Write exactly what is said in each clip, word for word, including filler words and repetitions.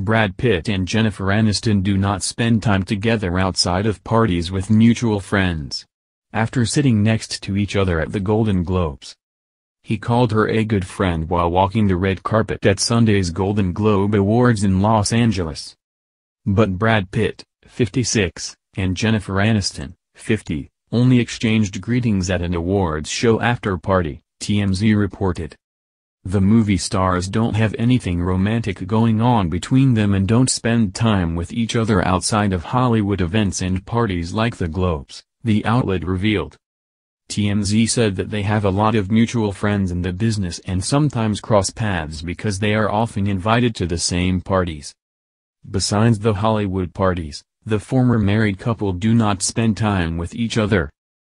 Brad Pitt and Jennifer Aniston do not spend time together outside of parties with mutual friends. After sitting next to each other at the Golden Globes, he called her a good friend while walking the red carpet at Sunday's Golden Globe Awards in Los Angeles. But Brad Pitt, fifty-six, and Jennifer Aniston, fifty, only exchanged greetings at an awards show after party, T M Z reported. The movie stars don't have anything romantic going on between them and don't spend time with each other outside of Hollywood events and parties like the Globes, the outlet revealed. T M Z said that they have a lot of mutual friends in the business and sometimes cross paths because they are often invited to the same parties. Besides the Hollywood parties, the former married couple do not spend time with each other.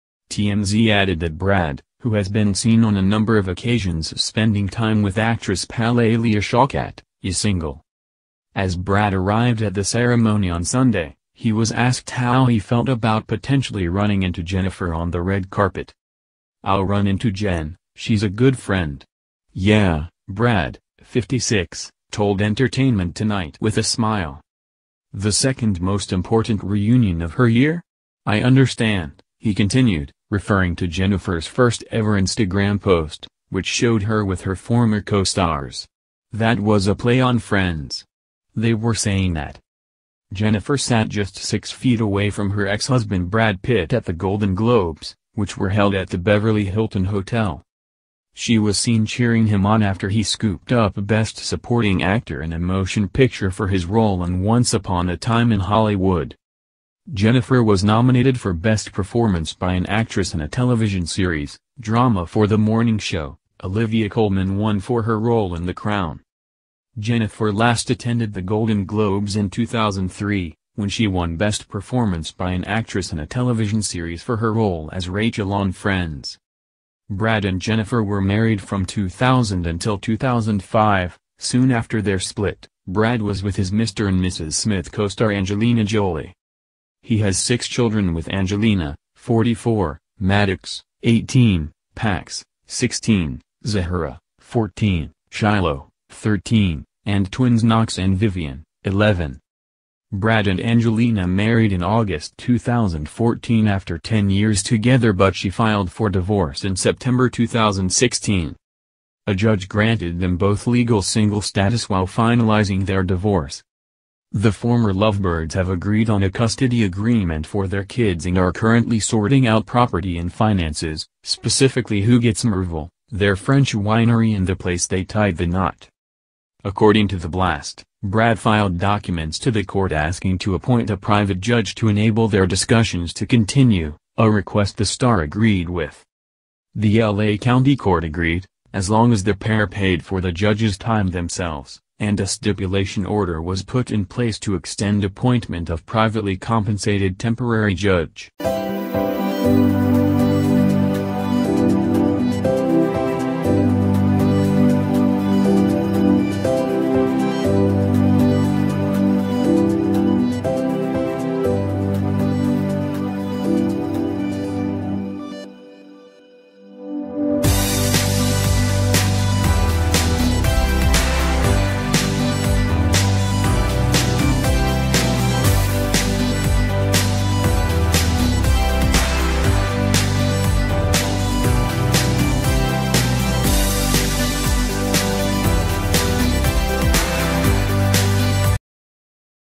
T M Z added that Brad, who has been seen on a number of occasions spending time with actress Palalia Shawkat, is single. As Brad arrived at the ceremony on Sunday, he was asked how he felt about potentially running into Jennifer on the red carpet. "I'll run into Jen, she's a good friend." Yeah, Brad, fifty-six, told Entertainment Tonight with a smile. "The second most important reunion of her year? I understand," he continued, referring to Jennifer's first ever Instagram post, which showed her with her former co-stars. "That was a play on Friends. They were saying that." Jennifer sat just six feet away from her ex-husband Brad Pitt at the Golden Globes, which were held at the Beverly Hilton Hotel. She was seen cheering him on after he scooped up Best Supporting Actor in a Motion Picture for his role in Once Upon a Time in Hollywood. Jennifer was nominated for Best Performance by an Actress in a Television Series, Drama for The Morning Show. Olivia Colman won for her role in The Crown. Jennifer last attended the Golden Globes in two thousand three, when she won Best Performance by an Actress in a Television Series for her role as Rachel on Friends. Brad and Jennifer were married from two thousand until two thousand five. Soon after their split, Brad was with his Mister and Missus Smith co-star Angelina Jolie. He has six children with Angelina, forty-four, Maddox, eighteen, Pax, sixteen, Zahara, fourteen, Shiloh, thirteen, and twins Knox and Vivian, eleven. Brad and Angelina married in August two thousand fourteen after ten years together, but she filed for divorce in September two thousand sixteen. A judge granted them both legal single status while finalizing their divorce. The former lovebirds have agreed on a custody agreement for their kids and are currently sorting out property and finances, specifically who gets Merville, their French winery, and the place they tied the knot. According to The Blast, Brad filed documents to the court asking to appoint a private judge to enable their discussions to continue, a request the star agreed with. The L A County Court agreed, as long as the pair paid for the judge's time themselves, and a stipulation order was put in place to extend appointment of privately compensated temporary judge.